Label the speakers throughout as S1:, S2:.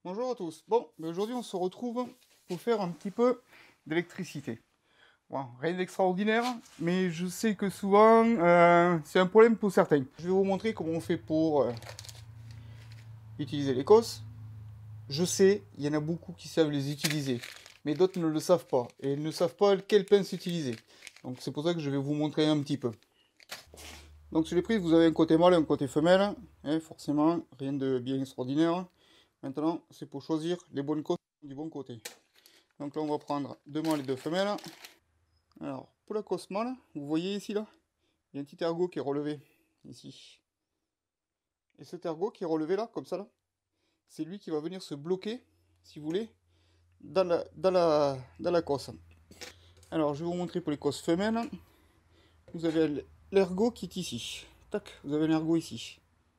S1: Bonjour à tous. Bon, aujourd'hui on se retrouve pour faire un petit peu d'électricité. Bon, rien d'extraordinaire, mais je sais que souvent c'est un problème pour certains. Je vais vous montrer comment on fait pour utiliser les cosses. Je sais, il y en a beaucoup qui savent les utiliser, mais d'autres ne le savent pas, et ils ne savent pas quelle pince utiliser. Donc c'est pour ça que je vais vous montrer un petit peu. Donc sur les prises, vous avez un côté mâle et un côté femelle, hein, forcément, rien de bien extraordinaire. Maintenant, c'est pour choisir les bonnes cosses du bon côté. Donc là, on va prendre deux mâles et deux femelles. Alors, pour la cosse mâle, vous voyez ici, là, il y a un petit ergot qui est relevé, ici. Et cet ergot qui est relevé là, comme ça, là, c'est lui qui va venir se bloquer, si vous voulez, dans la cosse. Alors, je vais vous montrer pour les cosses femelles. Vous avez l'ergot qui est ici. Tac, vous avez l'ergot ici.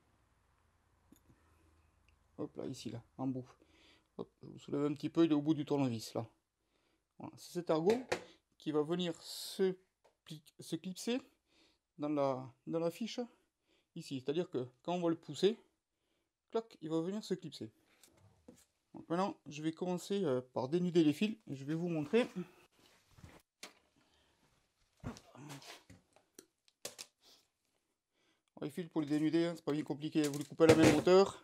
S1: Hop là, ici, là, en bout. Hop, je vous soulève un petit peu, il est au bout du tournevis, là. Voilà, c'est cet ergot qui va venir se clipser dans la fiche, ici. C'est-à-dire que quand on va le pousser, clac, il va venir se clipser. Donc maintenant, je vais commencer par dénuder les fils et je vais vous montrer. Alors, les fils pour les dénuder, hein, c'est pas bien compliqué. Vous les coupez à la même hauteur.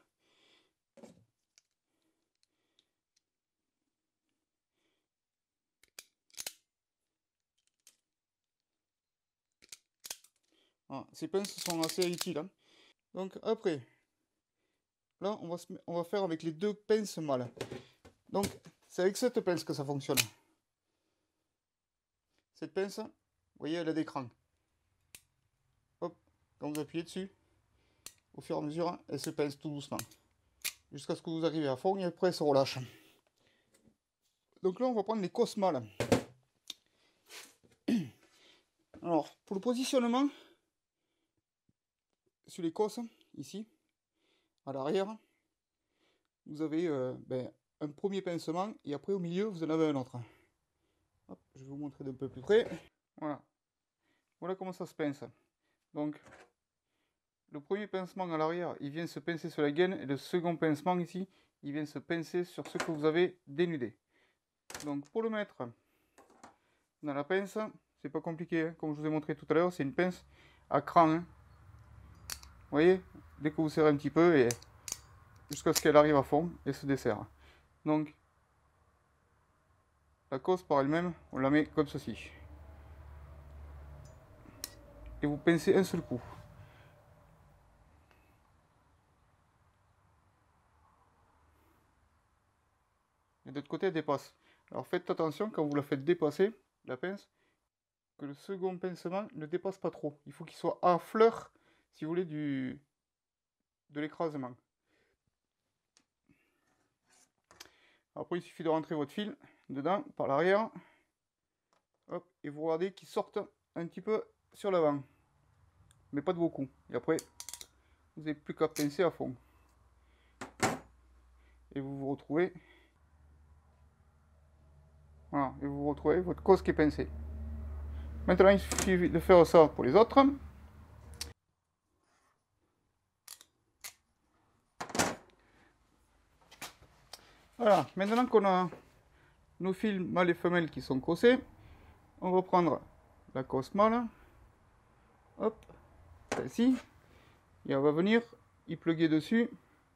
S1: Voilà, ces pinces sont assez utiles. Hein. Donc après, là, on va faire avec les deux pinces mâles. Donc, c'est avec cette pince que ça fonctionne. Cette pince, vous voyez, elle a des crans. Hop, quand vous appuyez dessus, au fur et à mesure, elle se pince tout doucement. Jusqu'à ce que vous arrivez à fond et après elle se relâche. Donc là, on va prendre les cosses mâles. Alors, pour le positionnement, sur les cosses, ici, à l'arrière, vous avez un premier pincement et après au milieu, vous en avez un autre. Hop, je vais vous montrer d'un peu plus près. Voilà. Voilà comment ça se pince. Donc, le premier pincement à l'arrière, il vient se pincer sur la gaine et le second pincement ici, il vient se pincer sur ce que vous avez dénudé. Donc, pour le mettre dans la pince, c'est pas compliqué, hein. Comme je vous ai montré tout à l'heure, c'est une pince à cran. Hein. Vous voyez, dès que vous serrez un petit peu et jusqu'à ce qu'elle arrive à fond et se desserre. Donc, la cosse par elle-même, on la met comme ceci. Et vous pincez un seul coup. Et de l'autre côté, elle dépasse. Alors faites attention quand vous la faites dépasser, la pince, que le second pincement ne dépasse pas trop. Il faut qu'il soit à fleur, si vous voulez, de l'écrasement. Après, il suffit de rentrer votre fil dedans, par l'arrière. Hop, et vous regardez qu'il sorte un petit peu sur l'avant. Mais pas de beaucoup. Et après, vous n'avez plus qu'à pincer à fond. Et vous vous retrouvez. Voilà, et vous retrouvez votre cosse qui est pincée. Maintenant, il suffit de faire ça pour les autres. Voilà, maintenant qu'on a nos fils mâles et femelles qui sont cossés, on va prendre la cosse mâle, hop, celle-ci, et on va venir y plugger dessus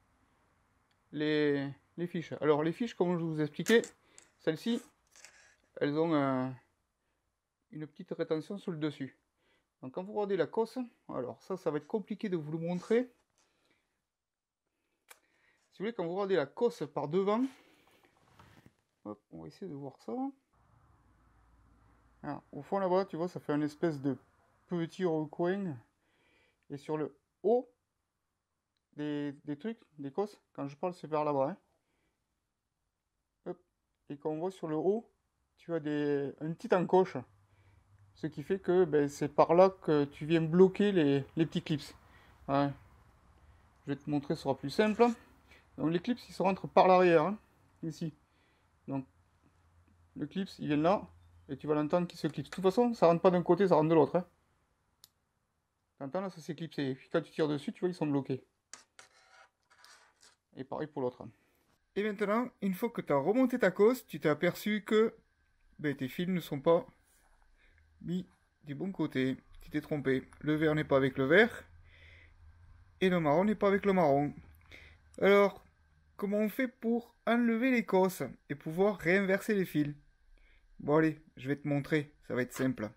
S1: les fiches. Alors les fiches, comme je vous expliquais, celles-ci, elles ont une petite rétention sur le dessus. Donc quand vous regardez la cosse, alors ça va être compliqué de vous le montrer. Si vous voulez, quand vous regardez la cosse par devant, hop, on va essayer de voir ça. Alors, au fond là-bas, tu vois, ça fait un espèce de petit recoin. Et sur le haut des trucs, des cosses, quand je parle, c'est vers là-bas. Hein. Hop. Et quand on voit sur le haut, tu as une petite encoche. Ce qui fait que ben, c'est par là que tu viens bloquer les petits clips. Ouais. Je vais te montrer, ce sera plus simple. Donc les clips, ils se rentrent par l'arrière, hein, ici. Donc le clip, il vient là, et tu vas l'entendre qui se clipse. De toute façon, ça rentre pas d'un côté, ça rentre de l'autre. Hein. T'entends là, ça s'est clipsé. Et puis quand tu tires dessus, tu vois, ils sont bloqués. Et pareil pour l'autre. Et maintenant, une fois que tu as remonté ta cosse, tu t'es aperçu que tes fils ne sont pas mis du bon côté. Tu t'es trompé. Le vert n'est pas avec le vert. Et le marron n'est pas avec le marron. Alors, comment on fait pour enlever les cosses et pouvoir réinverser les fils? Bon allez, je vais te montrer. Ça va être simple.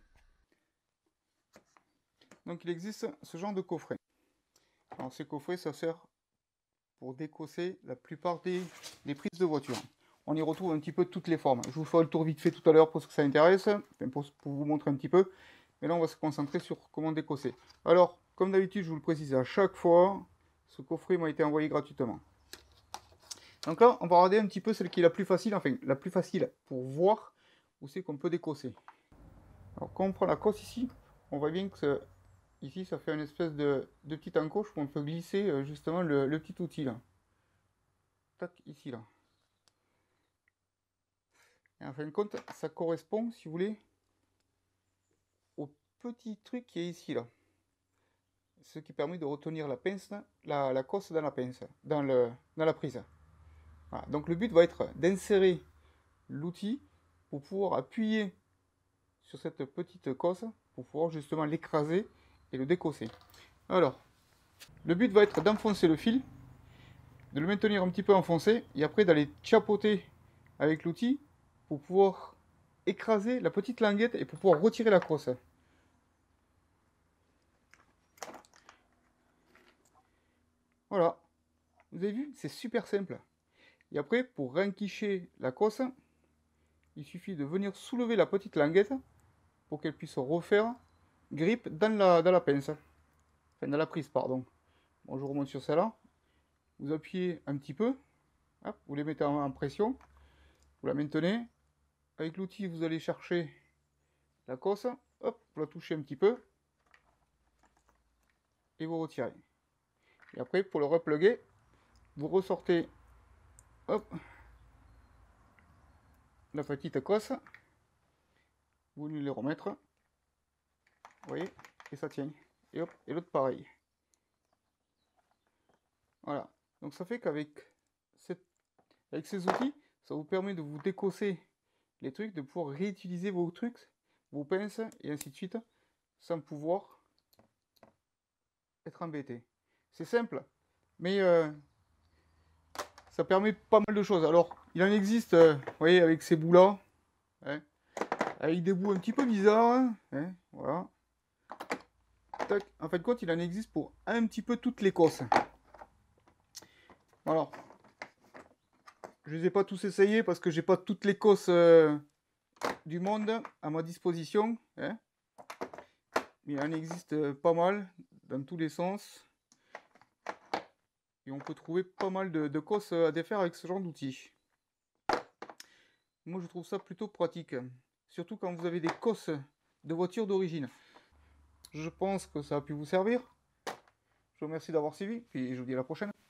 S1: Donc il existe ce genre de coffret. Alors ces coffrets, ça sert pour décosser la plupart des prises de voiture. On y retrouve un petit peu toutes les formes. Je vous ferai le tour vite fait tout à l'heure pour ce que ça intéresse, pour vous montrer un petit peu. Mais là, on va se concentrer sur comment décosser. Alors, comme d'habitude, je vous le précise à chaque fois, ce coffret m'a été envoyé gratuitement. Donc là, on va regarder un petit peu celle qui est la plus facile, enfin la plus facile pour voir où c'est qu'on peut décosser. Alors quand on prend la cosse ici, on voit bien que ici, ça fait une espèce de petite encoche où on peut glisser justement le petit outil là. Tac, ici là. Et en fin de compte, ça correspond, si vous voulez, au petit truc qui est ici là. Ce qui permet de retenir la pince, la cosse dans la pince, dans la prise. Voilà. Donc le but va être d'insérer l'outil pour pouvoir appuyer sur cette petite cosse pour pouvoir justement l'écraser et le décosser. Alors, le but va être d'enfoncer le fil, de le maintenir un petit peu enfoncé et après d'aller chapeauter avec l'outil pour pouvoir écraser la petite languette et pour pouvoir retirer la cosse. Voilà, vous avez vu, c'est super simple. Et après, pour renquicher la cosse, il suffit de venir soulever la petite languette pour qu'elle puisse refaire grippe dans la pince. Enfin, dans la prise, pardon. Bon, je remonte sur celle-là. Vous appuyez un petit peu. Hop, vous les mettez en pression. Vous la maintenez. Avec l'outil, vous allez chercher la cosse. Hop, vous la touchez un petit peu. Et vous retirez. Et après, pour le repluguer, vous ressortez hop, la petite cosse. Vous venez les remettre. Vous voyez, et ça tient. Et hop, et l'autre pareil. Voilà. Donc ça fait qu'avec ces outils, ça vous permet de vous décosser les trucs, de pouvoir réutiliser vos trucs, vos pinces, et ainsi de suite, sans pouvoir être embêté. C'est simple, mais ça permet pas mal de choses. Alors, il en existe, vous voyez, avec ces bouts-là, hein, avec des bouts un petit peu bizarres, hein, voilà. Tac. En fin de compte, il en existe pour un petit peu toutes les cosses. Voilà. Je les ai pas tous essayés parce que j'ai pas toutes les cosses du monde à ma disposition, hein. Mais il en existe pas mal dans tous les sens. Et on peut trouver pas mal de cosses à défaire avec ce genre d'outils. Moi je trouve ça plutôt pratique. Surtout quand vous avez des cosses de voiture d'origine. Je pense que ça a pu vous servir. Je vous remercie d'avoir suivi. Puis je vous dis à la prochaine.